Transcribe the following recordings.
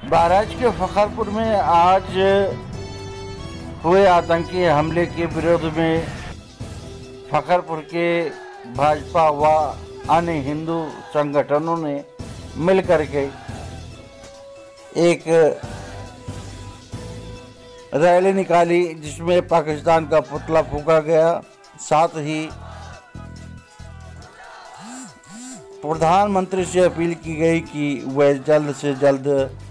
महाराष्ट्र के फखरपुर में आज हुए आतंकी हमले के विरोध में फखरपुर के भाजपा व अन्य हिंदू संगठनों ने मिलकर के एक रैली निकाली, जिसमें पाकिस्तान का पुतला फूंका गया। साथ ही प्रधानमंत्री से अपील की गई कि वह जल्द से जल्द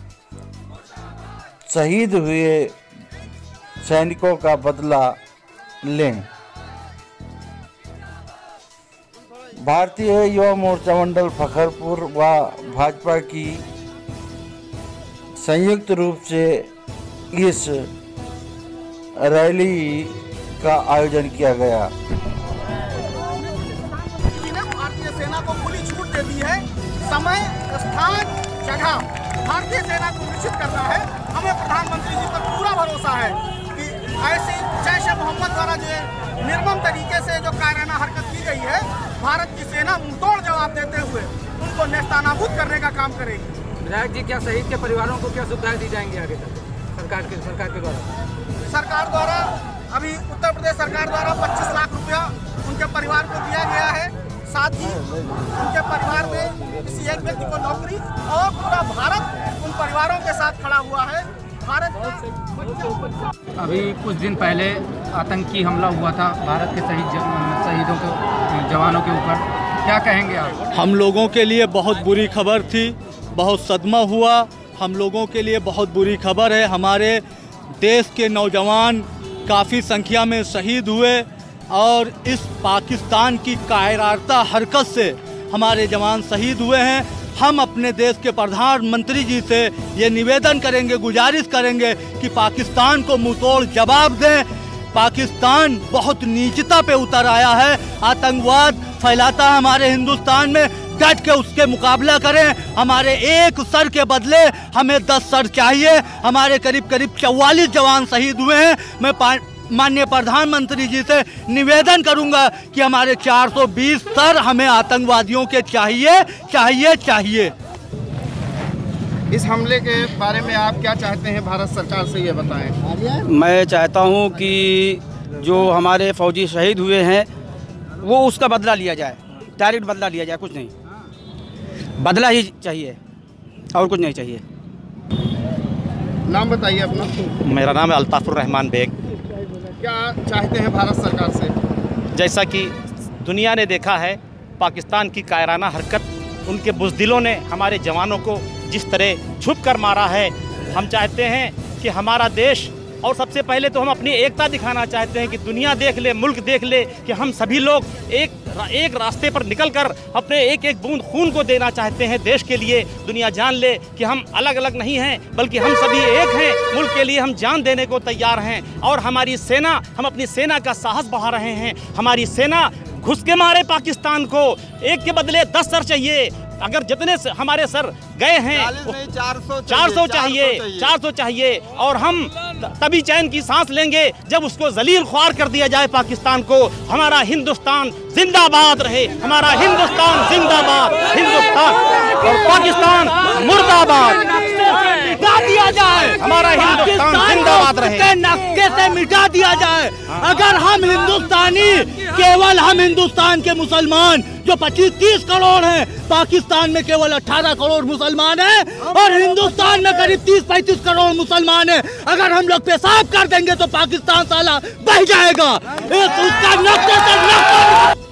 शहीद हुए सैनिकों का बदला लें। भारतीय युवा मोर्चा मंडल फखरपुर व भाजपा की संयुक्त रूप से इस रैली का आयोजन किया गया। भारतीय सेना को खुली छूट दे दी है। समय, स्थान, जगह भारतीय सेना को निश्चित करना है। हमें प्रधानमंत्री जी पर पूरा भरोसा है कि ऐसी जैश ए मोहम्मद द्वारा जो निर्मम तरीके से जो कायराना हरकत की गई है, भारत की सेना मुंहतोड़ जवाब देते हुए उनको नेस्तनाबूद करने का काम करेगी। विधायक जी, क्या शहीद के परिवारों को क्या सुविधाएं दी जाएंगी आगे तक सरकार के द्वारा? सरकार द्वारा अभी उत्तर प्रदेश सरकार द्वारा 25 लाख रुपया उनके परिवार को दिया गया है। साथ ही उनके परिवार में किसी एक व्यक्ति को नौकरी, और पूरा भारत उन परिवारों के साथ खड़ा हुआ है। भारत का अभी कुछ दिन पहले आतंकी हमला हुआ था भारत के शहीदों के जवानों के ऊपर, क्या कहेंगे आप? हम लोगों के लिए बहुत बुरी खबर थी, बहुत सदमा हुआ। हम लोगों के लिए बहुत बुरी खबर है। हमारे देश के नौजवान काफ़ी संख्या में शहीद हुए और इस पाकिस्तान की कायराना हरकत से हमारे जवान शहीद हुए हैं। हम अपने देश के प्रधानमंत्री जी से ये निवेदन करेंगे, गुजारिश करेंगे कि पाकिस्तान को मुंहतोड़ जवाब दें। पाकिस्तान बहुत नीचता पे उतर आया है, आतंकवाद फैलाता है हमारे हिंदुस्तान में। डट के उसके मुकाबला करें। हमारे एक सर के बदले हमें 10 सर चाहिए। हमारे करीब 44 जवान शहीद हुए हैं। मैं माननीय प्रधानमंत्री जी से निवेदन करूंगा कि हमारे 420 सर हमें आतंकवादियों के चाहिए। इस हमले के बारे में आप क्या चाहते हैं भारत सरकार से, ये बताएं। मैं चाहता हूं कि जो हमारे फौजी शहीद हुए हैं वो उसका बदला लिया जाए, डायरेक्ट बदला लिया जाए, कुछ नहीं, बदला ही चाहिए और कुछ नहीं चाहिए। नाम बताइए अपना। मेरा नाम है अल्ताफुर रहमान बेग। क्या चाहते हैं भारत सरकार से? जैसा कि दुनिया ने देखा है, पाकिस्तान की कायराना हरकत, उनके बुज़दिलों ने हमारे जवानों को जिस तरह छुप कर मारा है, हम चाहते हैं कि हमारा देश, और सबसे पहले तो हम अपनी एकता दिखाना चाहते हैं कि दुनिया देख ले, मुल्क देख ले कि हम सभी लोग एक रास्ते पर निकलकर अपने एक एक बूंद खून को देना चाहते हैं देश के लिए। दुनिया जान ले कि हम अलग अलग नहीं हैं, बल्कि हम सभी एक हैं। मुल्क के लिए हम जान देने को तैयार हैं। और हमारी सेना, हम अपनी सेना का साहस बढ़ा रहे हैं। हमारी सेना घुस के मारे पाकिस्तान को, एक के बदले 10 सर चाहिए। अगर जितने हमारे सर गए हैं 400 चाहिए। और हम तभी चैन की सांस लेंगे जब उसको जलील ख्वार कर दिया जाए पाकिस्तान को। हमारा हिंदुस्तान जिंदाबाद रहे, हमारा हिंदुस्तान जिंदाबाद, हिंदुस्तान और पाकिस्तान मुर्दाबाद। मिटा दिया जाए, हमारा हिंदुस्तान जिंदाबाद रहे, नक्शे से मिटा दिया जाए। अगर हम हिंदुस्तानी, केवल हम हिंदुस्तान के मुसलमान जो 25-30 करोड़ हैं, पाकिस्तान में केवल 18 करोड़ मुसलमान हैं और हिंदुस्तान में करीब 30-35 करोड़ मुसलमान हैं। अगर हम लोग पेशाब कर देंगे तो पाकिस्तान साला बह जाएगा। उसका नक्शे से